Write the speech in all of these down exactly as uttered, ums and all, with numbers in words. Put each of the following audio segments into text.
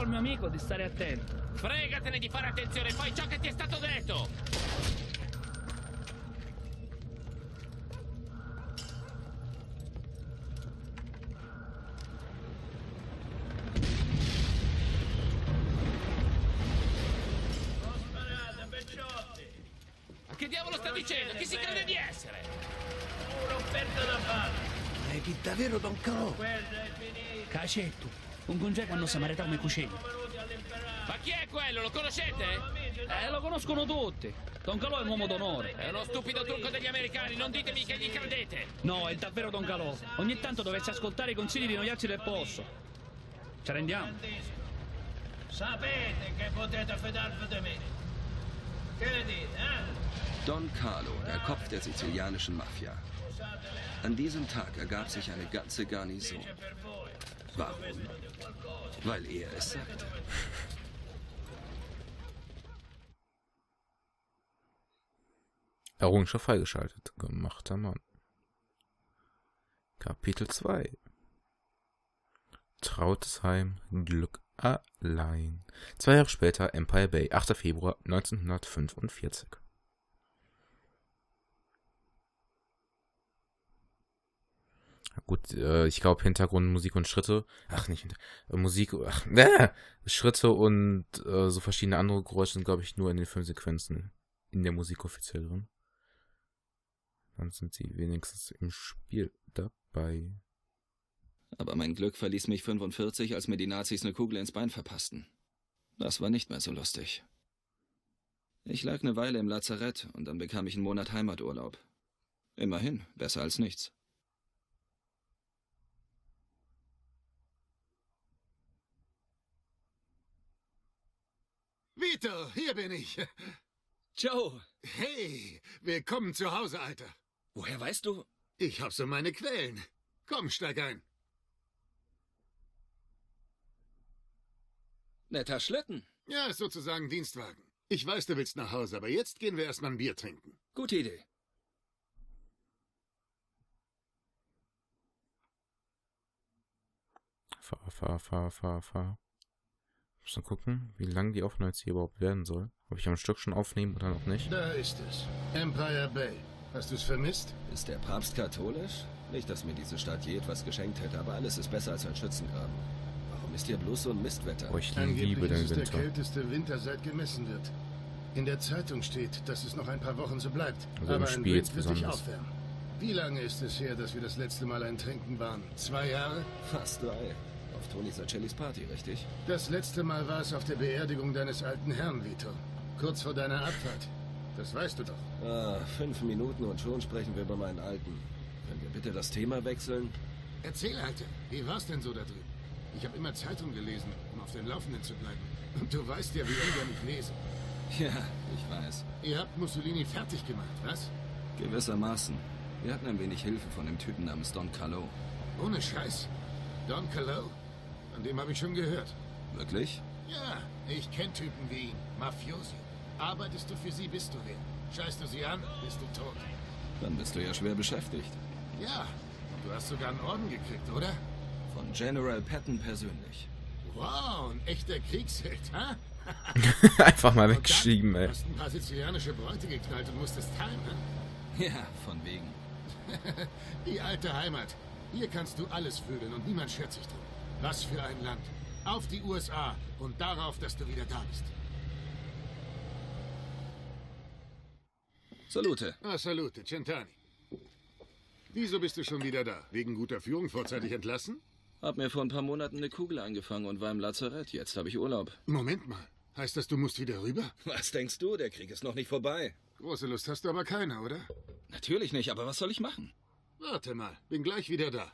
al mio amico di stare attento. Fregatene di fare attenzione, fai ciò che ti è stato detto! Ma che diavolo sta dicendo? Chi si crede di essere? Un'offerta da fare. È chi davvero Don Calò? Cacetto, un congeco quando si marita come cucina. Ma chi è quello? Lo conoscete? Eh, lo conoscono tutti. Don Calò è un uomo d'onore. È uno stupido trucco degli americani, non ditemi che gli credete! No, è davvero Don Calò. Ogni tanto dovresti ascoltare i consigli di noiarsi del posto. Ci rendiamo? Sapete che potete fidarvi di me. Che ne dite, eh? Don Carlo, der Kopf der sizilianischen Mafia. An diesem Tag ergab sich eine ganze Garnison. Warum? Weil er es sagte. Errungenschaft freigeschaltet. Gemachter Mann. Kapitel zwei. Trautesheim, Glück allein. Zwei Jahre später, Empire Bay, achter Februar neunzehnhundertfünfundvierzig. Gut, äh, ich glaube Hintergrund, Musik und Schritte. Ach, nicht Hinter äh, Musik, ach, äh, Schritte und äh, so verschiedene andere Geräusche sind, glaube ich, nur in den Filmsequenzen in der Musik offiziell drin. Dann sind sie wenigstens im Spiel dabei. Aber mein Glück verließ mich fünfundvierzig, als mir die Nazis eine Kugel ins Bein verpassten. Das war nicht mehr so lustig. Ich lag eine Weile im Lazarett und dann bekam ich einen Monat Heimaturlaub. Immerhin, besser als nichts. Vito, hier bin ich. Joe! Hey, willkommen zu Hause, Alter. Woher weißt du? Ich hab so meine Quellen. Komm, steig ein. Netter Schlitten. Ja, ist sozusagen Dienstwagen. Ich weiß, du willst nach Hause, aber jetzt gehen wir erstmal ein Bier trinken. Gute Idee. Fahr, fahr, fahr, fahr, fahr. Muss mal gucken, wie lang die Aufnahme jetzt hier überhaupt werden soll. Ob ich am Stück schon aufnehmen oder noch nicht. Da ist es. Empire Bay. Hast du es vermisst? Ist der Papst katholisch? Nicht, dass mir diese Stadt je etwas geschenkt hätte, aber alles ist besser als ein Schützengraben. Warum ist hier bloß so ein Mistwetter? Oh, ich Angeblich liebe ist den es der Winter. kälteste Winter, seit gemessen wird. In der Zeitung steht, dass es noch ein paar Wochen so bleibt. Also im aber ein Spiel Wind jetzt wird dich besonders. aufwärmen. Wie lange ist es her, dass wir das letzte Mal ein Trinken waren? Zwei Jahre? Fast drei. Auf Tony Sacellis Party, richtig? Das letzte Mal war es auf der Beerdigung deines alten Herrn, Vito. Kurz vor deiner Abfahrt. Das weißt du doch. Ah, fünf Minuten und schon sprechen wir über meinen Alten. Können wir bitte das Thema wechseln? Erzähl, Alter. Wie war's denn so da drüben? Ich habe immer Zeitung gelesen, um auf dem Laufenden zu bleiben. Und du weißt ja, wie ungern ich lese. Ja, ich weiß. Ihr habt Mussolini fertig gemacht, was? Gewissermaßen. Wir hatten ein wenig Hilfe von dem Typen namens Don Calò. Ohne Scheiß. Don Calò? Von dem habe ich schon gehört. Wirklich? Ja, ich kenne Typen wie ihn. Mafiosi. Arbeitest du für sie, bist du wer. Scheißt du sie an, bist du tot. Dann bist du ja schwer beschäftigt. Ja, und du hast sogar einen Orden gekriegt, oder? Von General Patton persönlich. Wow, ein echter Kriegsheld, ha? Einfach mal Und wegschieben, dann ey. hast ein paar sizilianische Bräute geknallt und musstest timen. Ja, von wegen. Die alte Heimat. Hier kannst du alles fühlen und niemand schert sich drum. Was für ein Land. Auf die U S A und darauf, dass du wieder da bist. Salute. Ah, salute, Centani. Wieso bist du schon wieder da? Wegen guter Führung vorzeitig entlassen? Hab mir vor ein paar Monaten eine Kugel eingefangen und war im Lazarett. Jetzt habe ich Urlaub. Moment mal. Heißt das, du musst wieder rüber? Was denkst du? Der Krieg ist noch nicht vorbei. Große Lust hast du aber keine, oder? Natürlich nicht, aber was soll ich machen? Warte mal, bin gleich wieder da.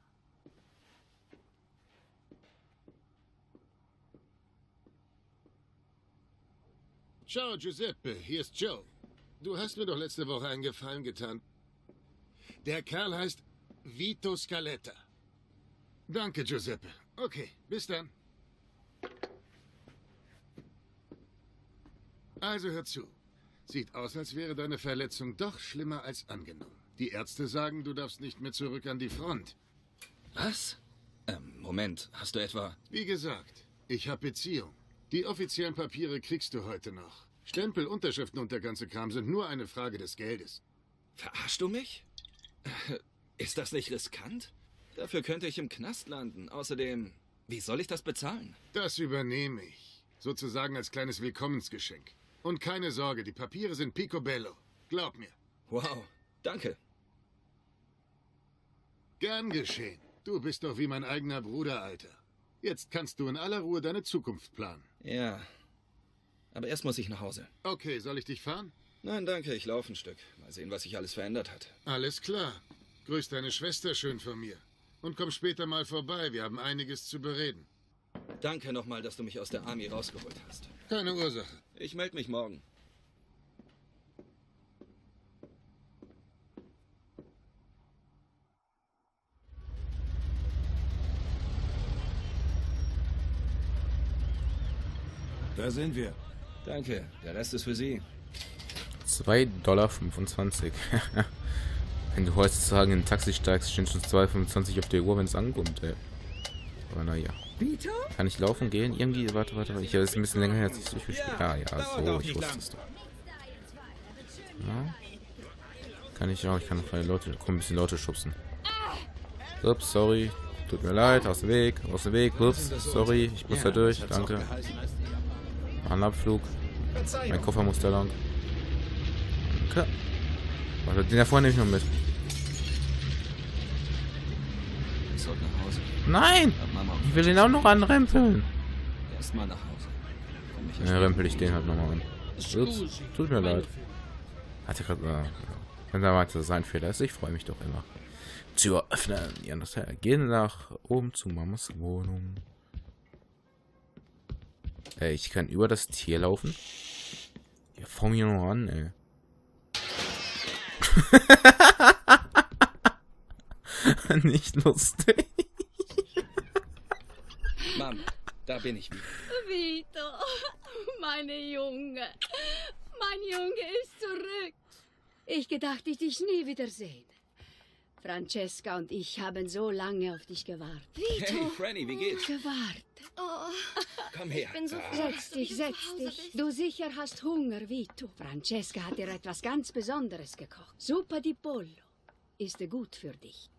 Ciao, Giuseppe, hier ist Joe. Du hast mir doch letzte Woche einen Gefallen getan. Der Kerl heißt Vito Scaletta. Danke, Giuseppe. Okay, bis dann. Also hör zu. Sieht aus, als wäre deine Verletzung doch schlimmer als angenommen. Die Ärzte sagen, du darfst nicht mehr zurück an die Front. Was? Ähm, Moment. Hast du etwa... Wie gesagt, Ich habe Beziehung. Die offiziellen Papiere kriegst du heute noch. Stempel, Unterschriften und der ganze Kram sind nur eine Frage des Geldes. Verarschst du mich? Ist das nicht riskant? Dafür könnte ich im Knast landen. Außerdem, wie soll ich das bezahlen? Das übernehme ich. Sozusagen als kleines Willkommensgeschenk. Und keine Sorge, die Papiere sind picobello. Glaub mir. Wow, danke. Gern geschehen. Du bist doch wie mein eigener Bruder, Alter. Jetzt kannst du in aller Ruhe deine Zukunft planen. Ja, aber erst muss ich nach Hause. Okay, soll ich dich fahren? Nein, danke, ich laufe ein Stück. Mal sehen, was sich alles verändert hat. Alles klar. Grüß deine Schwester schön von mir. Und komm später mal vorbei, wir haben einiges zu bereden. Danke nochmal, dass du mich aus der Army rausgeholt hast. Keine Ursache. Ich melde mich morgen. Da sind wir. Danke, der Rest ist für Sie. zwei Dollar fünfundzwanzig. Wenn du heutzutage in ein Taxi steigst, stehen schon zwei Dollar fünfundzwanzig auf der Uhr, wenn es ankommt, ey. Aber naja. Kann ich laufen gehen? Irgendwie, warte, warte, warte. Ich habe es ein bisschen länger her, als ich durchgespielt habe. Ja, ja, so, ich wusste es doch. Ja. Kann ich auch, ich kann noch ein Leute, komm, ein bisschen Leute schubsen. Ups, sorry. Tut mir leid, aus dem Weg, aus dem Weg, ups, sorry, ich muss da durch, danke. Ein Abflug. Mein Koffer muss da lang. Danke. Warte, den da vorne nehme ich noch mit. Ich sollte nach Hause. Nein! Ich will den auch noch anrempeln. Erstmal nach Hause. Komm, ich Ja, rempel ich den halt nochmal an. Ups, tut mir leid. Hat er gerade. Äh, wenn da weiter sein Fehler ist, ich freue mich doch immer. Tür öffnen. Ja, das her. Gehen nach oben zu Mamas Wohnung. Ey, ich kann über das Tier laufen. Ja, fahr mir noch an, ey. Nicht lustig. Mom, da bin ich wieder. Vito, meine Junge. Mein Junge ist zurück. Ich gedacht, ich dich nie wiedersehen. Francesca und ich haben so lange auf dich gewartet. Hey, Franny, wie geht's? Gewartet. Oh, Komm her. ich bin so froh, Setz dass du dich, wieder setz zu Hause dich. bist. Du sicher hast Hunger, Vito. Francesca hat dir etwas ganz Besonderes gekocht. Super di Pollo. Ist gut für dich.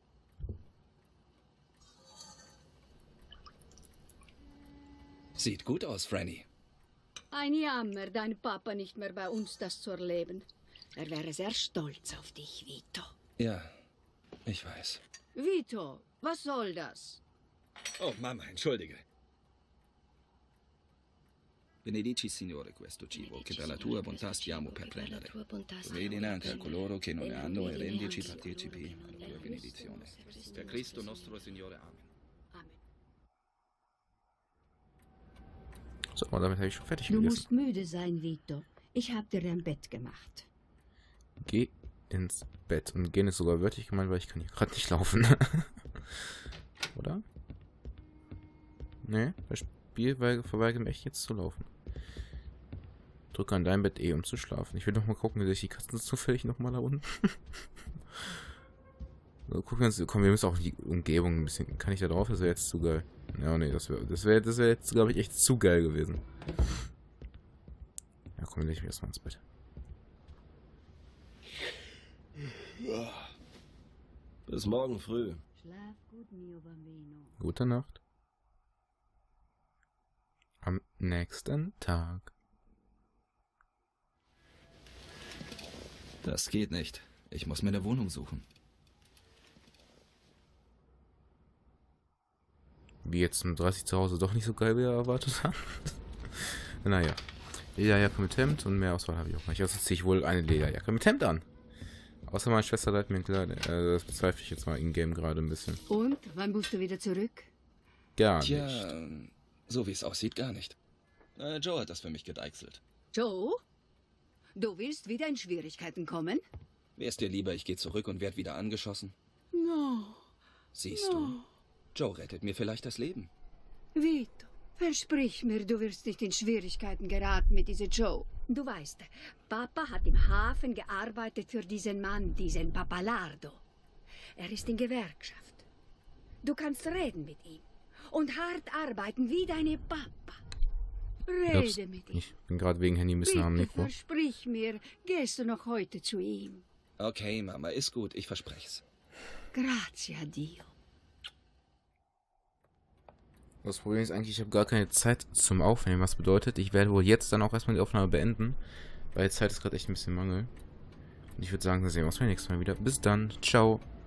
Sieht gut aus, Franny. Ein Jammer, dein Papa nicht mehr bei uns das zu erleben. Er wäre sehr stolz auf dich, Vito. Ja, ich weiß. Vito, was soll das? Oh, Mama, entschuldige. Benedici, Signore, questo cibo, che dalla tua bontà stiamo per prendere. Vedi anche a coloro che non ne hanno e rendici partecipi alla tua benedizione. Per Cristo nostro Signore. Amen. So, und damit habe ich schon fertig Du gegessen. musst müde sein, Vito. Ich habe dir ein Bett gemacht. Geh ins Bett. Und gehen ist sogar wörtlich gemeint, weil ich kann hier gerade nicht laufen. Oder? Nee, das Spiel verweigert mir echt jetzt zu laufen. Drücke an dein Bett E, um zu schlafen. Ich will noch mal gucken, dass ich die Katzen zufällig noch mal da unten. So, gucken wir uns, komm, wir müssen auch die Umgebung ein bisschen. Kann ich da drauf? Das wäre jetzt zu geil. Ja, nee, das wäre das wär, das wär jetzt, glaube ich, echt zu geil gewesen. Ja, komm, leg ich mich erstmal ins Bett. Bis morgen früh. Schlaf gut, mio bambino. Gute Nacht. Am nächsten Tag. Das geht nicht. Ich muss mir eine Wohnung suchen. Wie jetzt um dreißig zu Hause doch nicht so geil, wie er erwartet hat. Naja. Lederjacke mit Hemd und mehr Auswahl habe ich auch nicht. Also ziehe ich wohl eine Lederjacke mit Hemd an. Außer meine Schwester leitet mir ein Kleid. Äh, das bezweifle ich jetzt mal in-game gerade ein bisschen. Und, wann musst du wieder zurück? Gar Tja, nicht. so wie es aussieht, gar nicht. Äh, Joe hat das für mich gedeichselt. Joe? Du willst wieder in Schwierigkeiten kommen? Wär's dir lieber, ich gehe zurück und werd wieder angeschossen? No. Siehst du, Joe rettet mir vielleicht das Leben. Vito, versprich mir, du wirst nicht in Schwierigkeiten geraten mit dieser Joe. Du weißt, Papa hat im Hafen gearbeitet für diesen Mann, diesen Pappalardo. Er ist in Gewerkschaft. Du kannst reden mit ihm. und hart arbeiten wie deine Papa. Ups, Rede mit ihm. ich bin gerade wegen Handy ein bisschen am Bitte Mikro. versprich mir, gehst du noch heute zu ihm? Okay, Mama, ist gut, ich verspreche's. Grazie a Dio. Das Problem ist eigentlich, ich habe gar keine Zeit zum Aufnehmen, was bedeutet, ich werde wohl jetzt dann auch erstmal die Aufnahme beenden, weil die Zeit ist gerade echt ein bisschen Mangel. Und ich würde sagen, dann sehen wir uns beim nächsten Mal wieder. Bis dann, ciao.